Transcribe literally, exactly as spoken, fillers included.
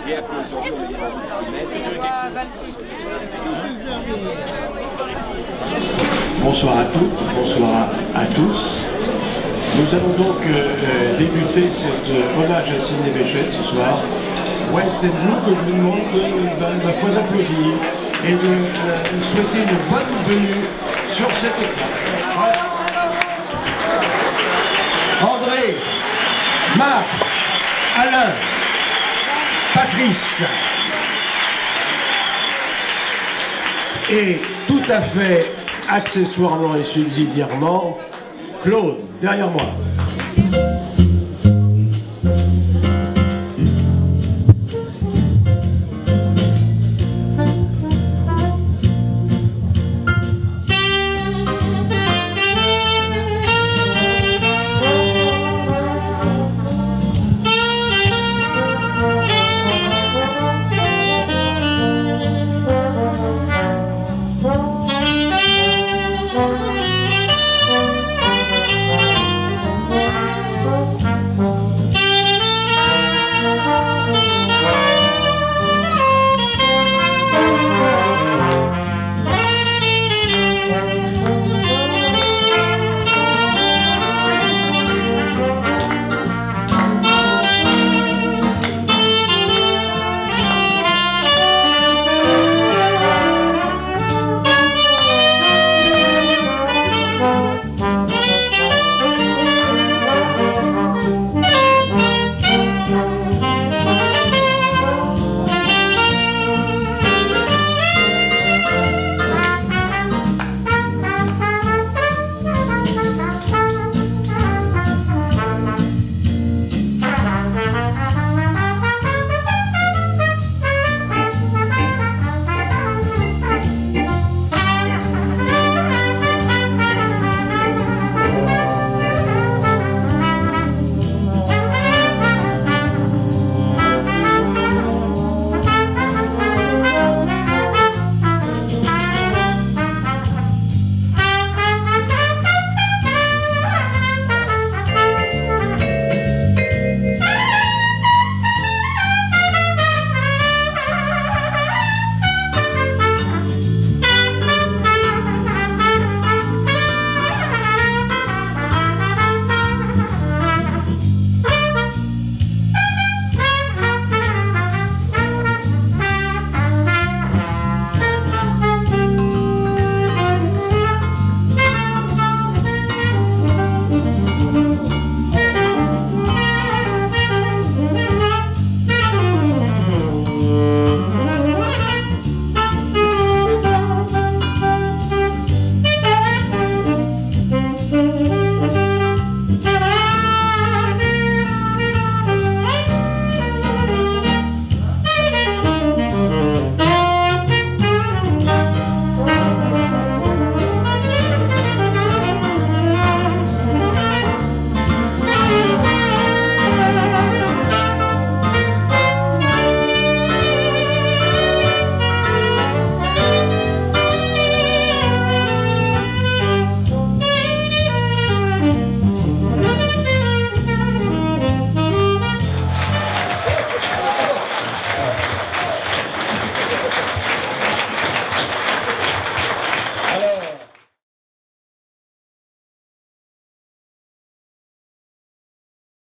Bonsoir à toutes, bonsoir à tous. Nous allons donc euh, débuter cet euh, hommage à Sidney Bechet ce soir. West and Blue, que je vous demande de, ma foi d'applaudir et de euh, souhaiter une bonne venue sur cet écran. Voilà. André, Marc, Alain, Patrice et tout à fait accessoirement et subsidiairement Claude, derrière moi.